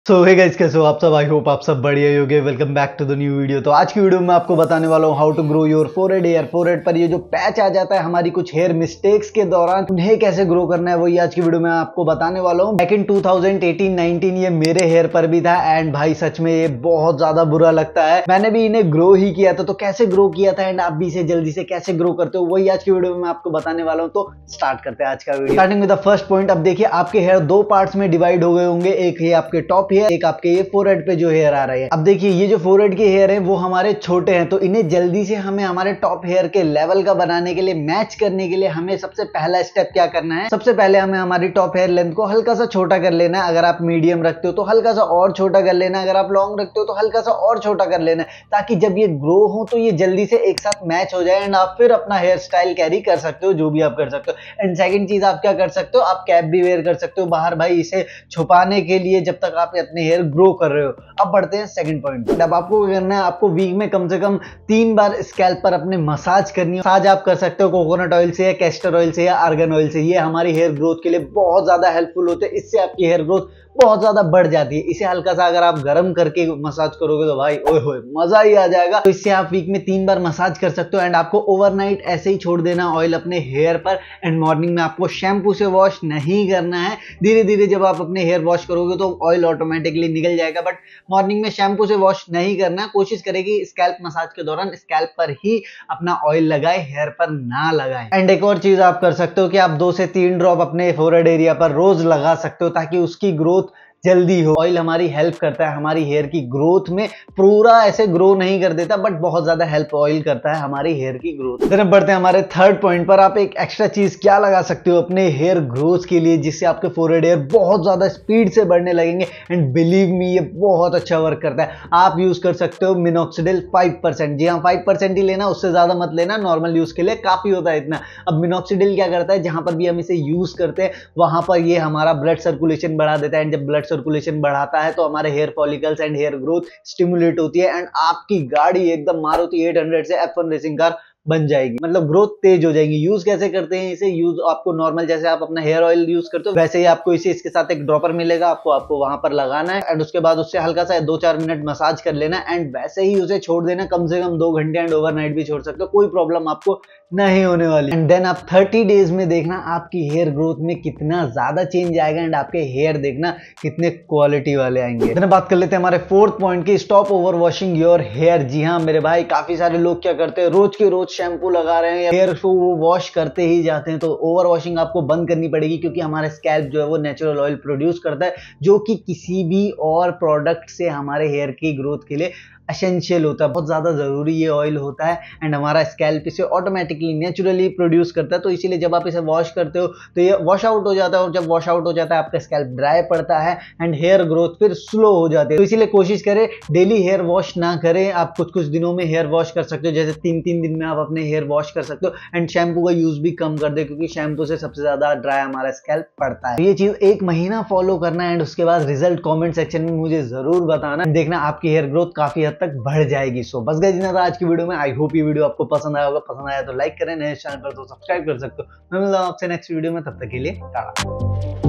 सो hey guys, कैसे हो आप सब। आई होप आप सब बढ़िया होगे। Welcome back to the new video. तो आज की वीडियो में आपको बताने वाला हूँ how to grow your forehead hair. Forehead पर ये जो पैच आ जाता है हमारी कुछ हेयर मिस्टेक्स के दौरान, उन्हें कैसे ग्रो करना है वही आज की वीडियो में आपको बताने वाला हूँ। बैक इन 2018-19 ये मेरे हेयर पर भी था एंड भाई सच में ये बहुत ज्यादा बुरा लगता है। मैंने भी इन्हें ग्रो ही किया था, तो कैसे ग्रो किया था एंड आप भी इसे जल्दी से कैसे ग्रो करते हो वही आज की वीडियो में मैं आपको बताने वाला हूँ। तो स्टार्ट करते हैं आज का video. Starting with the first point. अब देखिए आपके हेयर दो पार्ट्स में डिवाइड हो गए होंगे, एक है आपके टॉप हेयर, एक आपके ये फोरहेड पे जो हेयर आ रहे हैं। अब देखिए ये जो फोरहेड के हेयर है वो हमारे छोटे हैं, तो इन्हें जल्दी से हमें हमारे टॉप हेयर के लेवल का बनाने के लिए, मैच करने के लिए हमें सबसे पहला स्टेप क्या करना है। सबसे पहले हमें हमारी टॉप हेयर लेंथ को हल्का सा छोटा कर लेना है। अगर आप मीडियम रखते हो तो हल्का सा और छोटा कर लेना है, अगर आप लॉन्ग रखते हो तो हल्का सा और छोटा कर लेना है, ताकि जब ये ग्रो हो तो ये जल्दी से एक साथ मैच हो जाए एंड आप फिर अपना हेयर स्टाइल कैरी कर सकते हो, जो भी आप कर सकते हो। एंड सेकंड चीज आप क्या कर सकते हो, आप कैप भी वेयर कर सकते हो बाहर भाई, इसे छुपाने के लिए जब तक आप अपने हेयर ग्रो कर रहे हो। अब बढ़ते हैं सेकंड पॉइंट पर। अब आपको क्या करना है, आपको वीक में कम से कम 3 बार स्कैल्प पर अपने मसाज करनी है। मसाज आप कर सकते हो कोकोनट ऑयल से या कैस्टर ऑयल से या आर्गन ऑयल से। ये हमारी हेयर ग्रोथ के लिए बहुत ज्यादा हेल्पफुल होते हैं। इससे आपकी हेयर ग्रोथ बहुत ज्यादा बढ़ जाती है। इसे हल्का सा अगर आप गर्म करके मसाज करोगे तो भाई ओए होए मजा ही आ जाएगा। तो इससे आप वीक में 3 बार मसाज कर सकते हो एंड आपको ओवरनाइट ऐसे ही छोड़ देना ऑयल अपने हेयर पर एंड मॉर्निंग में आपको शैम्पू से वॉश नहीं करना है। धीरे धीरे जब आप अपने हेयर वॉश करोगे तो ऑयल ऑटोमेटिकली निकल जाएगा, बट मॉर्निंग में शैम्पू से वॉश नहीं करना है। कोशिश करेगी स्कैल्प मसाज के दौरान स्कैल्प पर ही अपना ऑयल लगाए, हेयर पर ना लगाए। एंड एक और चीज आप कर सकते हो कि आप 2 से 3 ड्रॉप अपने फोरहेड एरिया पर रोज लगा सकते हो, ताकि उसकी ग्रोथ जल्दी हो। ऑयल हमारी हेल्प करता है हमारी हेयर की ग्रोथ में, पूरा ऐसे ग्रो नहीं कर देता बट बहुत ज्यादा हेल्प ऑयल करता है हमारी हेयर की ग्रोथ। फिर बढ़ते हैं हमारे थर्ड पॉइंट पर। आप एक एक्स्ट्रा चीज क्या लगा सकते हो अपने हेयर ग्रोथ के लिए, जिससे आपके फोरहेड हेयर बहुत ज्यादा स्पीड से बढ़ने लगेंगे एंड बिलीव मी ये बहुत अच्छा वर्क करता है। आप यूज कर सकते हो मिनॉक्सिडिल 5%। जी हाँ, 5% ही लेना, उससे ज्यादा मत लेना, नॉर्मल यूज के लिए काफी होता है इतना। अब मिनॉक्सिडिल क्या करता है, जहां पर भी हम इसे यूज करते हैं वहां पर ये हमारा ब्लड सर्कुलेशन बढ़ा देता है एंड जब ब्लड सर्कुलेशन बढ़ाता है तो हमारे hair follicles and hair growth stimulate होती है एंड आपकी गाड़ी एकदम मारुति 800 से F1 रेसिंग कार बन जाएगी, मतलब ग्रोथ तेज हो जाएगी। यूज कैसे करते हैं इसे, यूज आपको नॉर्मल जैसे आप अपना हेयर ऑयल यूज करते हो वैसे ही आपको इसे इसके साथ एक ड्रॉपर मिलेगा, आपको वहां पर लगाना है एंड उसके बाद उससे हल्का सा 2-4 मिनट मसाज कर लेना एंड वैसे ही उसे छोड़ देना, कम से कम 2 घंटे एंड ओवरनाइट भी छोड़ सकते हो, कोई प्रॉब्लम आपको नहीं होने वाली। एंड देन आप 30 डेज में देखना आपकी हेयर ग्रोथ में कितना ज्यादा चेंज आएगा एंड आपके हेयर देखना कितने क्वालिटी वाले आएंगे। then बात कर लेते हैं हमारे फोर्थ पॉइंट की, stop over washing your hair. जी हाँ मेरे भाई, काफी सारे लोग क्या करते हैं, रोज के रोज शैम्पू लगा रहे हैं, हेयर को वो वॉश करते ही जाते हैं। तो ओवर वॉशिंग आपको बंद करनी पड़ेगी, क्योंकि हमारा स्कैल्प जो है वो नेचुरल ऑयल प्रोड्यूस करता है, जो कि किसी भी और प्रोडक्ट से हमारे हेयर की ग्रोथ के लिए एसेंशियल होता है, बहुत ज्यादा जरूरी ये ऑयल होता है एंड हमारा स्कैल्प इसे ऑटोमेटिकली नेचुरली प्रोड्यूस करता है। तो इसीलिए जब आप इसे वॉश करते हो तो ये वॉश आउट हो जाता है और जब वॉश आउट हो जाता है आपका स्कैल्प ड्राई पड़ता है एंड हेयर ग्रोथ फिर स्लो हो जाती है। तो इसीलिए कोशिश करें डेली हेयर वॉश ना करें, आप कुछ कुछ दिनों में हेयर वॉश कर सकते हो, जैसे 3-3 दिन में आप अपने हेयर वॉश कर सकते हो एंड शैम्पू का यूज भी कम कर दे, क्योंकि शैम्पू से सबसे ज्यादा ड्राई हमारा स्कैल्प पड़ता है। ये चीज 1 महीना फॉलो करना है एंड उसके बाद रिजल्ट कॉमेंट सेक्शन में मुझे जरूर बताना, देखना आपकी हेयर ग्रोथ काफी हद तक बढ़ जाएगी। सो बस गाइस इतना था आज की वीडियो में। आई होप ये वीडियो आपको पसंद आया होगा, पसंद आया तो लाइक करें, नए चैनल पर तो सब्सक्राइब कर सकते हो। मैं मिलता हूं आपसे नेक्स्ट वीडियो में, तब तक के लिए टाटा।